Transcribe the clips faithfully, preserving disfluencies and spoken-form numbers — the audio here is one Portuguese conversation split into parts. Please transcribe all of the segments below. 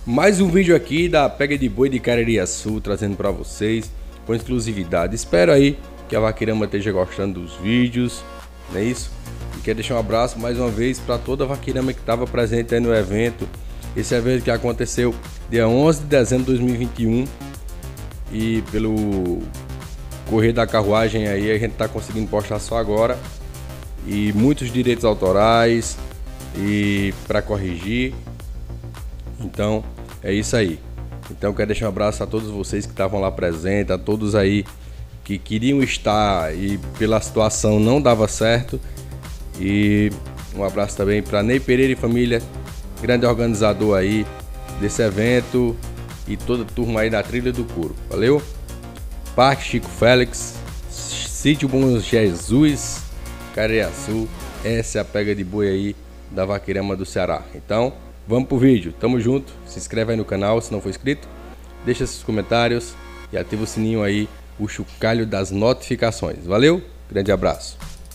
Mais um vídeo aqui da Pega de Boi de Caririaçu, trazendo para vocês com exclusividade. Espero aí que a Vaqueirama esteja gostando dos vídeos, não é isso? E quero deixar um abraço mais uma vez para toda a Vaqueirama que estava presente aí no evento. Esse evento que aconteceu dia onze de dezembro de dois mil e vinte e um. E pelo correr da carruagem aí a gente está conseguindo postar só agora. E muitos direitos autorais e para corrigir. Então é isso aí. Então quero deixar um abraço a todos vocês que estavam lá presentes, a todos aí que queriam estar e pela situação não dava certo. E um abraço também para Ney Pereira e família, grande organizador aí desse evento, e toda a turma aí da Trilha do Couro. Valeu? Parque Chico Félix, Sítio Bom Jesus, Caririaçu. Essa é a Pega de Boi aí da Vaqueirama do Ceará. Então vamos pro vídeo, tamo junto. Se inscreve aí no canal se não for inscrito, deixa seus comentários e ativa o sininho aí, o chocalho das notificações. Valeu? Grande abraço.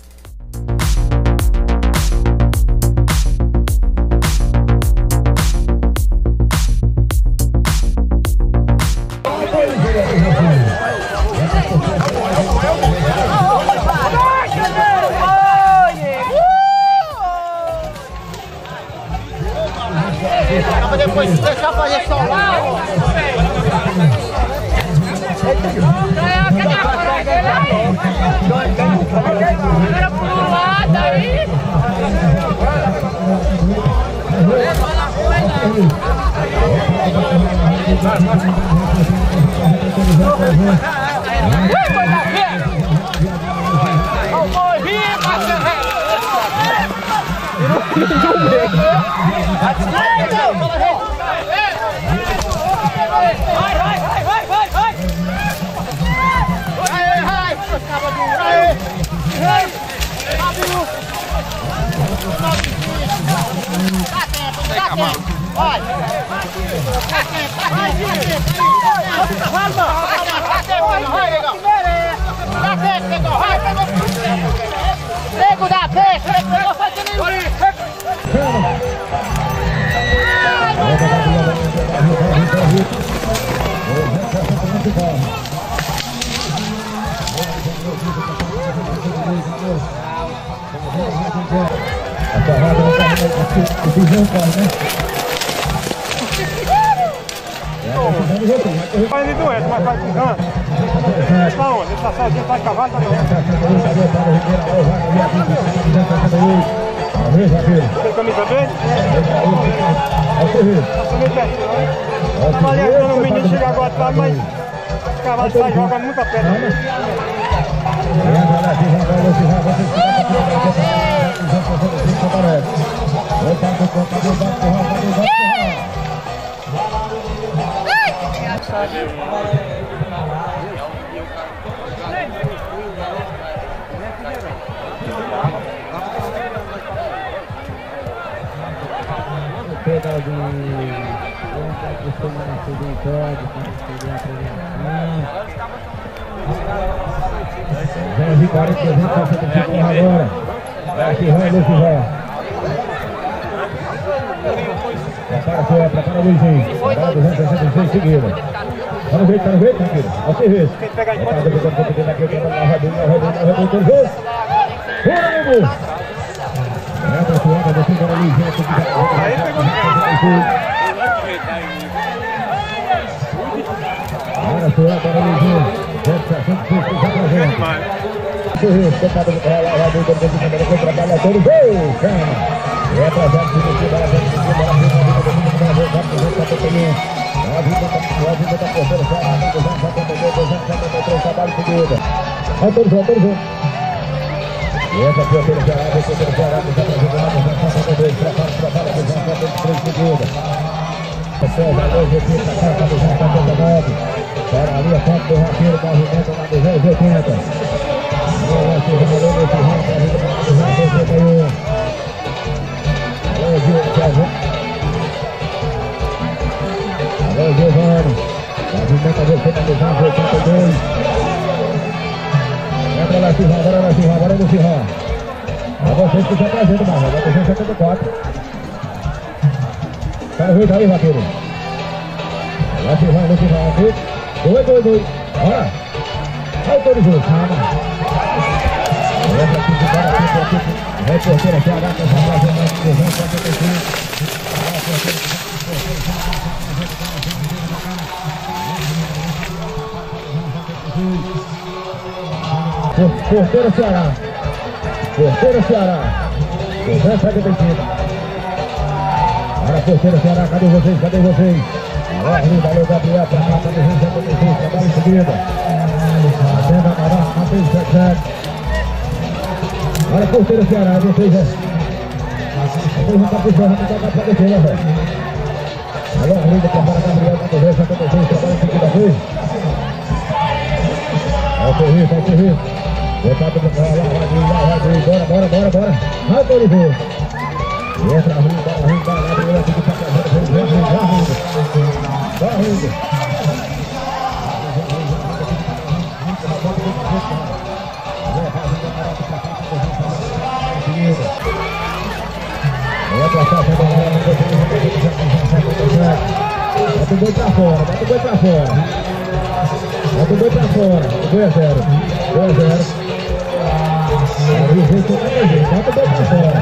Depois de deixar fazer solar, era pro lado aí. Vai, vai, vai, vai, vai, vai! Vai, vai! Vai! Vai! Tá quieto, tá quieto! Vai! Tá quieto, tá quieto! Vai, mano! Tá quieto, vai, legal! Tá quieto, legal! Vai, pegou! Pego da vez, pegou fazendo isso! Vai ali doente, mas vai com canto. Ele tá onde? Ele tá sozinho, tá de cavalo, tá de tem camisa verde? Tá sumindo pertinho, né? Tava ali ajudando o menino chegar agora atrás, mas os cavalos saem jogando muita pedra. Pega de um costuma nascer de um código, para fazer a apresentação. Zé quarenta e três, passa por cima agora. Aqui vai Luiz José. Prepara sua, prepara o Luizinho. Prepara duzentos e sessenta e seis seguida. Tá no jeito, tá no jeito, tranquilo. Ao serviço. Tem que pegar em conta. Tá depois quando você aqui, na rodinha, na rodinha, na rodinha, todo jeito. Bora, amigo! Entra, tu entra, você para o Luizinho. Aí pegou Agora tu entra, para o Luizinho. duzentos e sessenta e seis, já pra gente. Sorriso, tentado de ela, ela deu tempo de câmera, que trabalha todo gol, chama. É atrasado, se você vai, vai, vai, vai, vai, vai, vai, vai, vai, a vida tá cortando, já tá duzentos e setenta e dois, duzentos e setenta e três, trabalho seguida. Vai todos juntos, todos juntos. E essa foi a pelo Ceará, desceu pelo Ceará, duzentos e setenta e dois, prepara, prepara, duzentos e setenta e três seguida. César, dois, repita, carta, duzentos e setenta e nove. Para ali a ponta do Raqueiro, movimento na duzentos e oitenta. Agora se revelou nesse ramo, para a vida na duzentos e oitenta e um. Alô, Giovanni. Alô, Giovanni. Movimenta você na duzentos e oitenta e dois. Entra lá, Firrão, agora lá, Firrão, agora no Firrão. A vocês que estão trazendo, mano, agora duzentos e setenta e quatro. Tá no jeito aí, Vaqueiro. Lá se vai, lá se vai aqui. Dois, dois, dois. Bora. Autorizou, calma. Essa aqui de cara, aqui, aqui, aqui. Reporteira aqui, a gata já fazendo mais trezentos e setenta e cinco. Porteira Ceará. Porteira Ceará. trezentos e setenta e cinco. Para Porteira Ceará, cadê vocês? Cadê vocês? Alô, valeu, Gabriel, pra cá, trezentos e setenta e cinco, trabalho em seguida. Atenda a Mará, Matheus setenta e sete. Para Porteira Ceará, vocês, é. Vocês não estão puxando, não está pra descer, né, velho? Alô, Arlindo, pra para Gabriel, trezentos e setenta e cinco, trabalho em seguida, vez. É o serviço, é o serviço. Voltado pra cá, lá, lá, lá, bora, bora, bora, bora. Autorizou. Entra, Arlindo, Arlindo, Gabriel, aqui de Paca, vem, vem, vem, vem, Arlindo. Vai, Arlindo. Entra a taça da galera, bota o boi pra fora, bota o boi pra fora. Bota o boi pra fora, dois a zero. dois a zero. Bota o boi pra fora.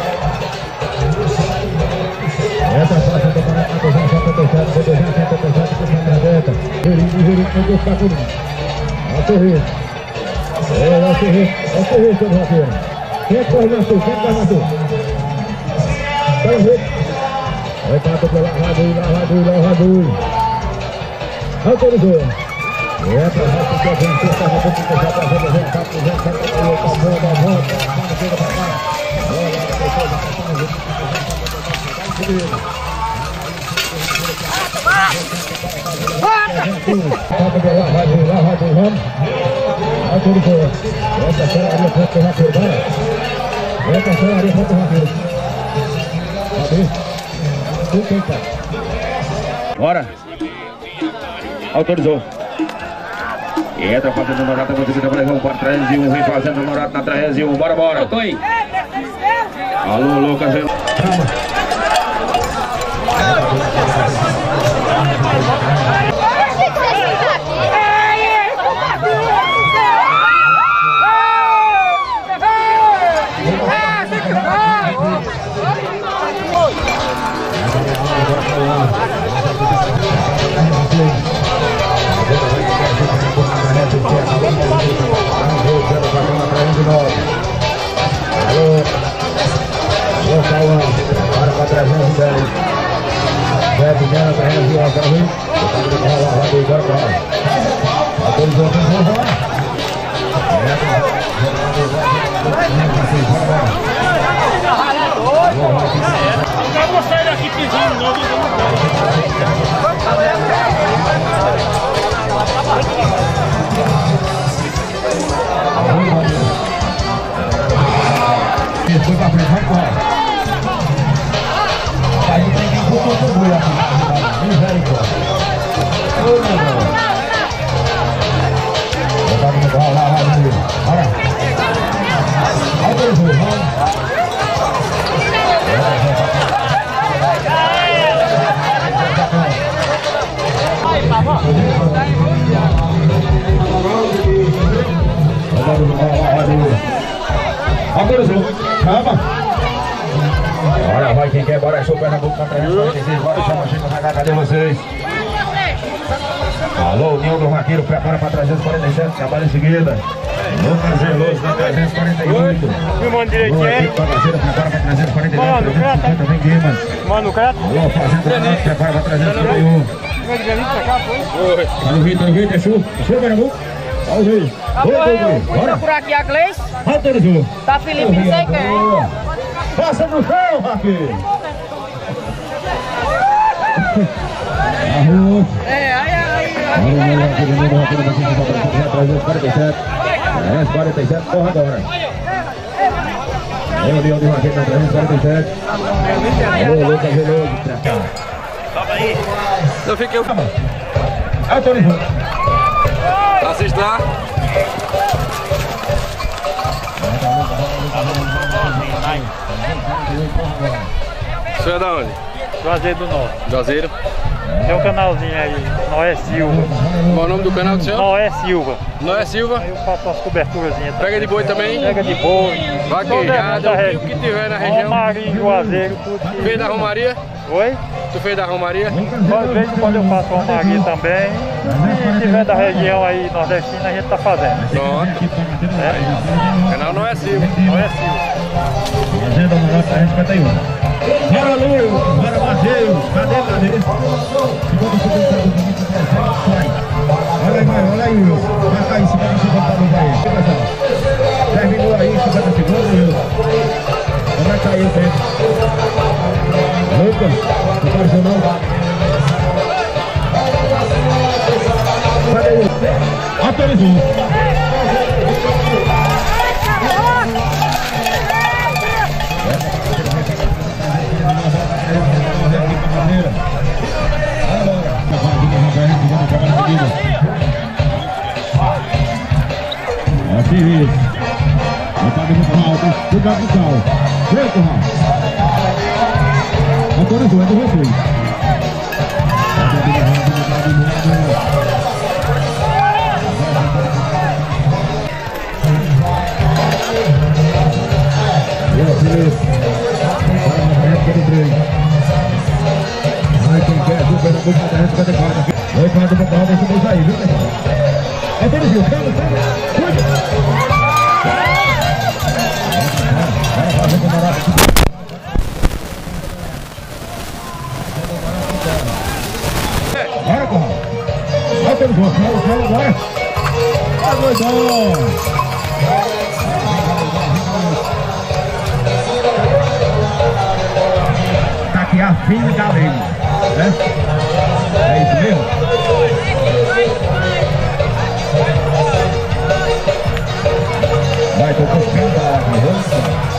Entra a taça do Paraná, duzentos e setenta e sete, duzentos e setenta e sete, duzentos e setenta. Verinho, Verinho, não deixa ficar comigo. Olha o sorriso. Olha o sorriso, olha o sorriso, seu Rafael. Quem é que corre na sua? Quem é que corre na sua? Vai ver. Vai para o Lavadui, Lavadui, Lavadui. Autorizou. Entra, vai para o seu vento, está na boca, já está fazendo o vento, está fazendo o vento, está fazendo o vento, está fazendo o vento, autorizou. Essa aceleraria frente do Rafael, bora. Essa aceleraria frente do Rafael. Bora. Autorizou. Entra fazendo Norato, conseguindo para um para trás e um, vem fazendo Norato na trás e um, bora, bora. Alô, Lucas. Para para trezentos e dez. Zé Pinhana, trezentos e onze. Agora para lá. Autorizou, autorizou, bora. Eu vou sair daqui pedindo novo. Foi pra frente, vai embora. Aí tem que botar o boi aqui. Misericórdia. Ô, meu Deus. Botar no lugar, lá, lá, lá. Bora. Autorizou, vamos. Vai, Pavão. Autorizou. Calma. Bora, vai quem quer, bora, show Pernambuco contra trezentos e quarenta e seis, bora, chama, chama, chama, cadê vocês? Alô, União do Vaqueiro, prepara para trezentos e quarenta e sete, trabalha em seguida. Lucas Geloso na trezentos e quarenta e oito. Filmando direitinho aí. Bagaceira, prepara para trezentos e quarenta e nove, trezentos e cinquenta, vem Guimas. Mano, o cara... Alô, Fazenda Renato, prepara para trezentos e cinquenta e um. Olha o Vitor, o Vitor, é chuva, chuva Pernambuco. Olha o Vitor. Vou procurar aqui a Gleice. Autorizou. Tá Felipe, não sei quem. Passa no chão, Raquel. Arroz. É, ai, ai, trezentos e quarenta e sete. trezentos e quarenta e sete, corre agora. É o Leão de Raquel na trezentos e quarenta e sete. Alô, Lucas Veloso. Eu fiquei... Autorizou. Assiste lá. Você é da onde? Juazeiro do Norte. Juazeiro. Tem um canalzinho aí, Noé Silva. Qual é o nome do canal do senhor? Noé Silva. Noé Silva. Aí eu faço umas coberturazinhas. Pega de boi também? Pega de boi. Vaquejada, o que tiver na região. Romaria, Juazeiro, tudo. Que... Fez da Romaria? Oi? Tu fez da Romaria? Às vezes quando eu faço Romaria também. Se tiver da região aí nordestina, a gente tá fazendo. Pronto. É. Canal Noé Silva. Noé Silva. Fazenda Manoel trezentos e cinquenta e um. Bora, Luiz! Bora, Matheus! Cadê, Matheus? Olha aí, vai, olha aí, Wilson. Marca aí, cinquenta segundos aí. Terminou aí, cinquenta segundos, Wilson. Como é que tá aí o tempo? Lucas, não apareceu não? Cadê aí? Autorizou. Assim, botado no curral, cuidado no carro. Vem, curral. Autorizou, é do vocês. Vai, quem quer, do Pernambuco, da trezentos e cinquenta e quatro. Oi, para do Bocal, deixa o Deus aí, viu, pessoal? Autorizou, calma, calma. Cuida. Bora, Corral. Autorizou, calma, calma, bora. Tá doidão. Tá aqui a fim da lei, né? É isso mesmo? Vai, tô buscando a água, vamos lá.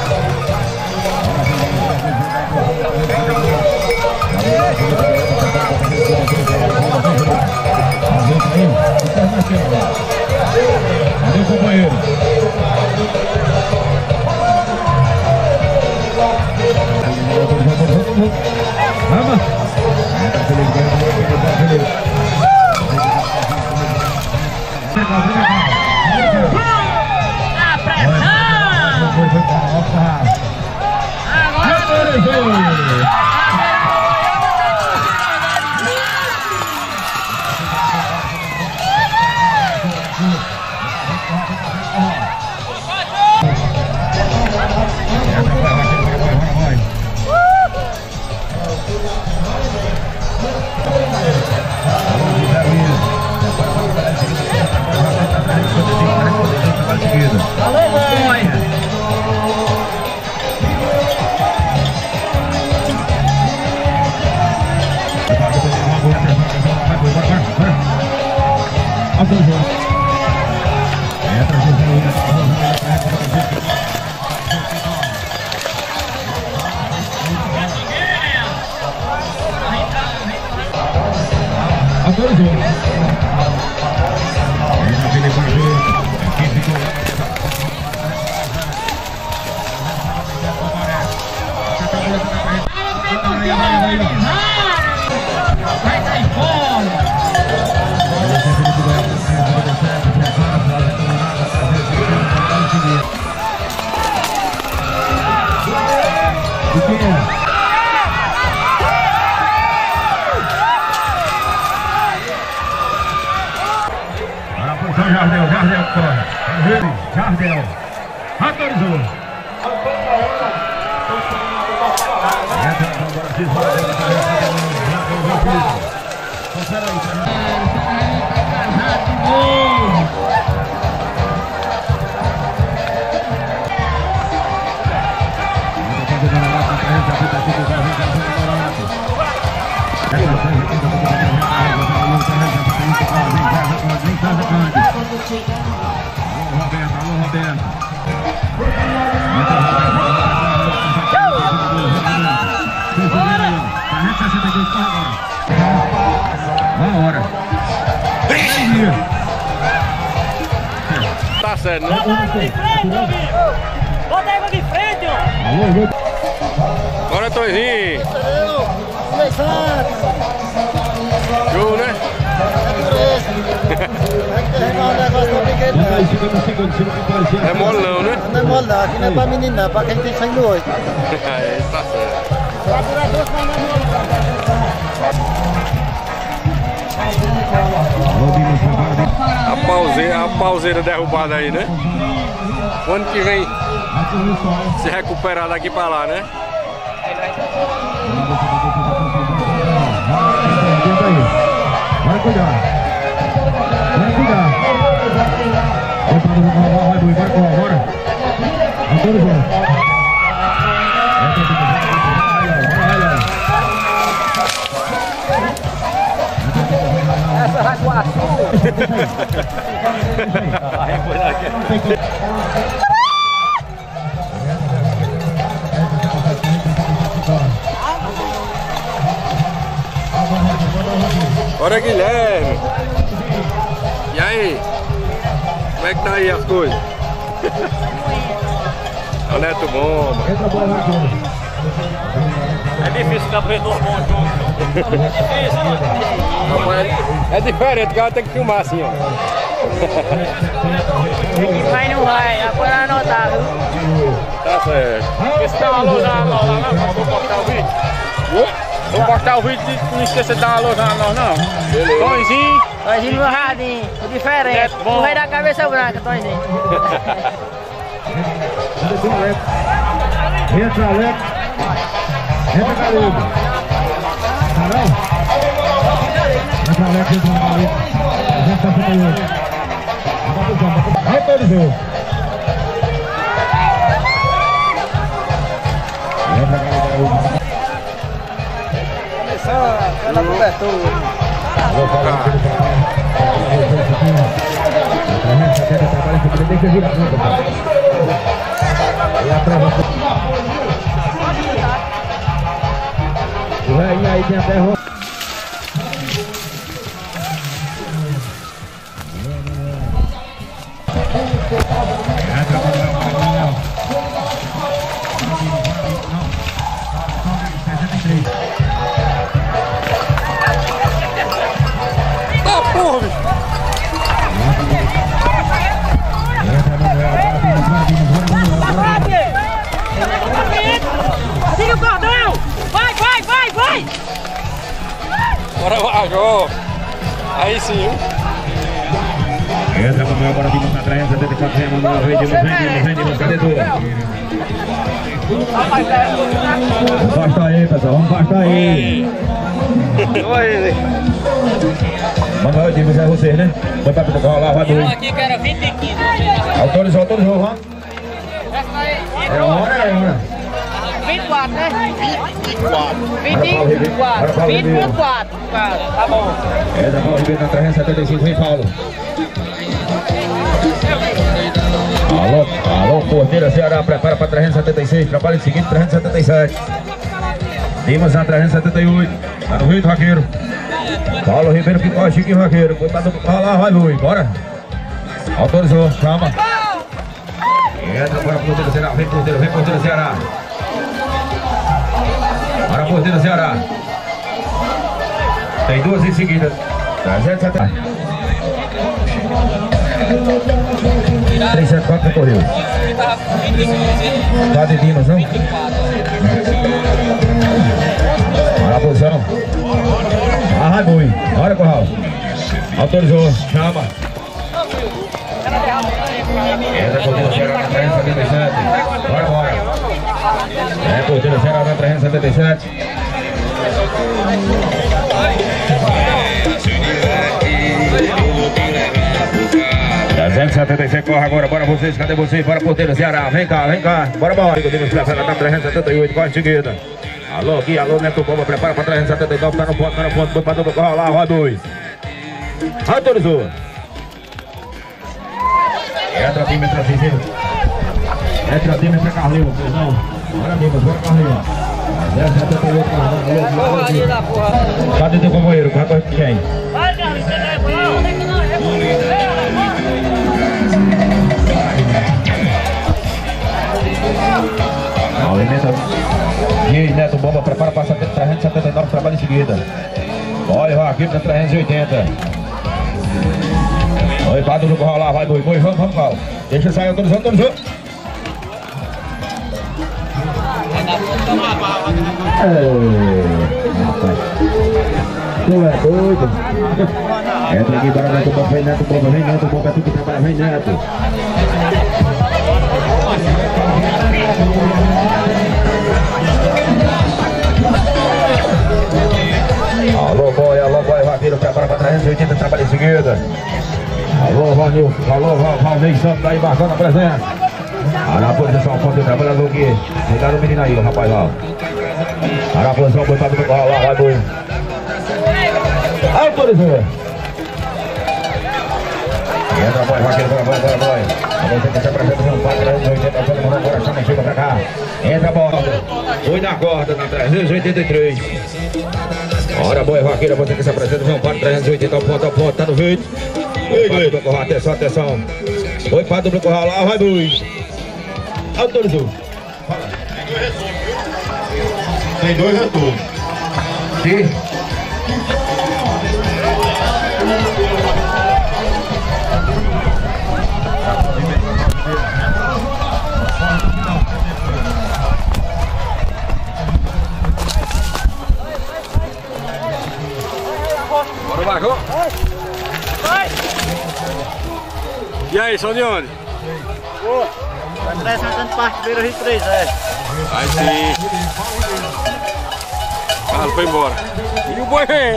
Cadê o companheiro? Vamos! A pressão! Vai sair fora! Para a posição Jardel, Jardel corre. Jardel. Autorizou. Tá certo, né? Bota a água de frente, meu amigo! Bota a água de frente, ó! Bora, Toizinho! Começando! Show, né? É molão, né? Não é mole não, aqui não é pra menino não, é pra quem tem sangue no olho. É, tá certo. A pauseira, a pauseira derrubada aí, né? O ano que vem se recuperar daqui pra lá, né? Vai cuidar. Vai cuidar. Vai, Bui, vai, vai, bora. Antônio João. Essa vai com a Bora, Guilherme! E aí? Como é que tá aí as coisas? É o Neto Bomba. É difícil dar retorno bom junto. É difícil, mano. É diferente, o cara tem que filmar assim, ó. Vai não vai, agora anotar, viu? Tá certo. Porque se dá uma luz na nós lá, não, vou postar o vídeo. Vou postar o vídeo e não esqueça de dar uma luz na nós, não. Beleza. Tonzinho. Tonzinho no jardim, diferente. É bom. O rei da cabeça branca, Tonzinho. Entra, Alex. Entra, Galudo. Carol. Entra, Alex, entra, Galudo. A gente tá fazendo hoje. Autorizou. Entra, Galudo. Começou pela cobertura. Tem que virar junto. E atrás. E aí tem até roupa. Tá porra, bicho! Siga o cordão! Vai, vai, vai, vai! Bora lá, Jô! Aí sim, Essa é agora vimos na três, setenta e quatro, vem, Manuel, vem, vem, vem, vem, cadê tu? Vamos afastar aí, pessoal, vamos afastar aí. Oi! Manuel, Dimas, é vocês, né? Vai pra tocar lá, vai dois. Aqui que era vinte e quinze. Autorizou, autorizou, vamos. É hora, é hora. vinte e quatro, né? vinte e quatro. vinte e quatro. vinte e quatro. Tá bom. É da Paulo Ribeiro na trezentos e setenta e cinco, vem, Paulo. Alô, alô, Porteira Ceará, prepara para trezentos e setenta e seis, trabalho seguinte, trezentos e setenta e sete. Dimas na trezentos e setenta e oito, tá no Rio do Vaqueiro. Paulo Ribeiro que corre, Chiquinho Vaqueiro, coitado do carro lá, vai, Lui, bora. Autorizou, chama. Entra para Porteira Ceará, vem Porteira, vem Porteira Ceará. Para Porteira Ceará. Tem duas em seguida. trezentos e setenta. trezentos e setenta e quatro correu. Tá de Dimas, não? Olha a posição. Ah, vai, Bui. Olha, Corral. Autorizou. Chama. Entra a Porteira Ceará na trezentos e setenta e sete. Bora, bora. É, Porteira Ceará na trezentos e setenta e sete. trezentos e setenta e seis, corre agora, bora vocês, cadê vocês? Bora Porteira Ceará, vem cá, vem cá, bora, bora. Podemos preparar na trezentos e setenta e oito, corre em seguida. Alô, aqui, alô, Neto Bomba, prepara para trezentos e setenta e nove, tá no ponto, tá no ponto, foi para dupla, corre lá, roda dois. Autorizou. Entra time, entra time. Entra time, entra Carlinhos, não. Bora, Dimas, bora, Carlinhos. trezentos e setenta e oito, Carlinhos. Cadê teu companheiro? Cadê quem? Vai, Carlos, você vai por lá? Onde é que não é? Não, ele Neto. E Neto Bomba, prepara para trezentos e setenta e nove, trabalho em seguida. Olha, vai aqui para trezentos e oitenta. Oi, Padre do Corral lá, vai boi, boi, vamos, vamos, Paulo. Deixa sair, autorizou, autorizou. Tu é doido. Entra aqui para Neto, bom, vem Neto, bom, vem Neto, bom, vai tudo que trabalha, vem Neto. Alô, boy, alô, boy, vaqueiro, prepara para trezentos e oitenta, trabalha em seguida. Alô, Valnil, alô, Valnei Santos, aí marcando a presença. Olha na posição, ponto de trabalhador aqui. Cuidado o menino aí, rapaz lá. Olha na posição, botado no corral lá, vai boi. Autorizou. Entra, boy, vaqueiro, bora, bora, bora, boy. Você que se apresenta no quadro trezentos e oitenta, todo mundo agora, chama, chega pra cá. Entra a bola. Foi na corda, na trezentos e oitenta e três. Ora, boa vaqueira, você que se apresenta, João Padre, trezentos e oitenta, ao ponto, ao ponto, tá no vídeo. Ei, Gleido, corral, atenção, atenção. Oi, Padre do corral lá, vai, boi. Autorizou. Tem dois retornos. Sim. Bora, Marcão. E aí, são de onde? Pô, vai representando parte Beira Rio três, é. Vai sim. Ah, foi embora. E o boi vem.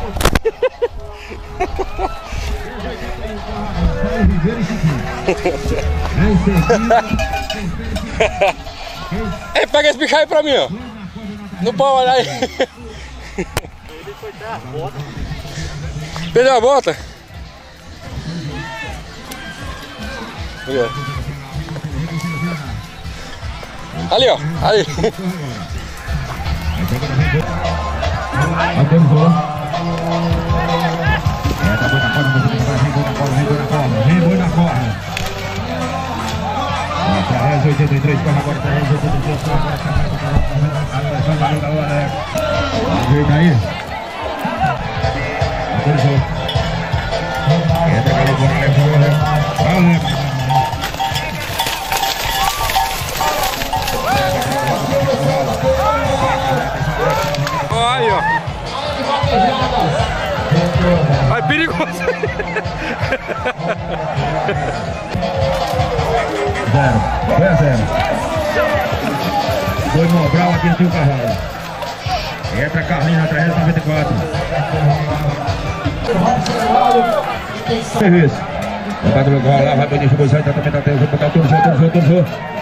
É, pega esse bicho aí pra mim, ó. No pau, olha aí. Perdeu a bota? Ali, ó. Ali, ó. Ali. Autorizou. Entra, boi na corda, vem boi na corda, vem boi na corda, vem boi na corda. trezentos e oitenta e três, corre agora, trezentos e oitenta e três, corre agora. Ajeita aí. Autorizou. Entra, galera, bora, levou, levou. Aí, ó. Vai, perigoso. Zero. Foi a zero. Foi Mobral aqui no Tio Carvalho. Entra Carlinhos na trezentos e noventa e quatro. Serviço. Vai do lugar lá, vai banir o posição, tratamento da tela, botar tudo, tudo, tudo, tudo.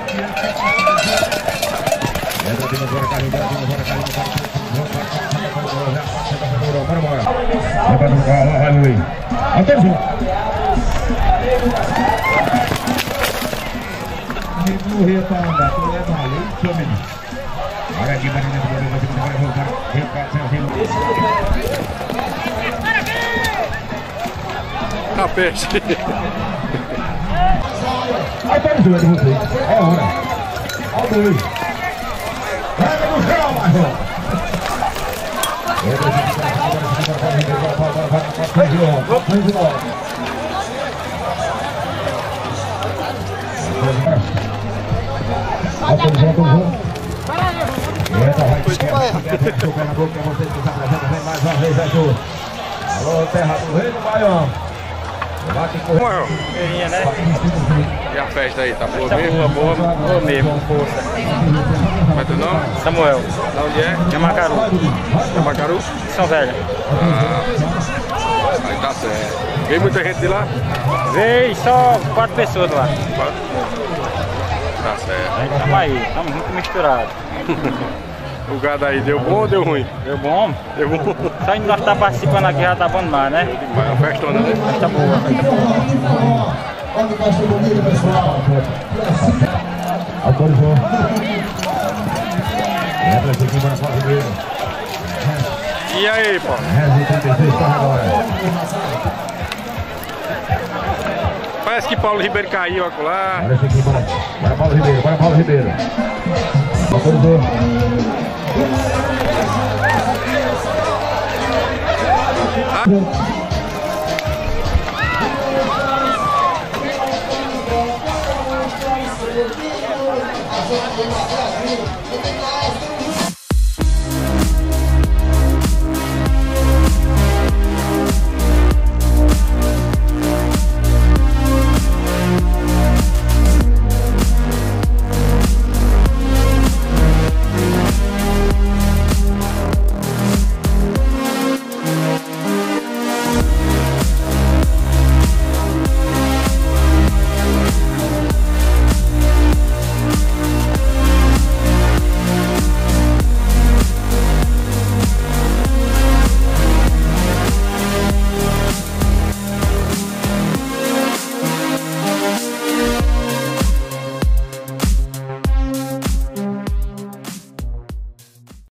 Entra aqui no fora, Carlinhos, entra aqui no fora, Carlinhos, bora, bora. Vai do lugar lá, vai Luiz. Atenção. Morrer para andar, tu é maluco, seu menino. Olha aqui, vai dentro do vai voltar. A peixe. Autorizou de você. É hora. Autorizou. Vai no chão, Marcão. Entra aqui, autorizou, autorizou. Entra, vai com o pé na boca pra você que está apresentando. Vem mais uma vez, Arthur. Alô, Terra do Rei do Baião. Morreu. Né? E a festa aí, tá boa Tá mesmo? boa, boa, boa mesmo, com força. Como é teu nome? Samuel, Da onde é? Yamacaru, Yamacaru? São Velho. Ah, aí tá certo. Vem muita gente de lá? Veio só quatro pessoas lá. Tá certo. Aí estamos aí, estamos muito misturados. O gado aí deu bom ou deu ruim? Deu bom? Deu bom. Só em nós estar participando aqui já tá bom demais, né? Mas é uma festona, né? Festa boa, festa boa. Autorizou. Entra aqui, bora para o Ribeiro. E aí, pô? trezentos e trinta e seis, corre agora. Parece que Paulo Ribeiro caiu acolá. Bora esse aqui, bora. Bora Paulo Ribeiro, bora Paulo Ribeiro. Autorizou. Ah.